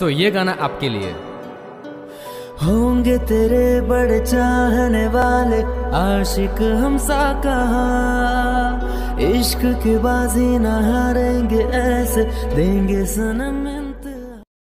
तो ये गाना आपके लिए। होंगे तेरे बड़े चाहने वाले आशिक हमसा कहाँ, इश्क की बाजी ना हारेंगे ऐसे देंगे सनम।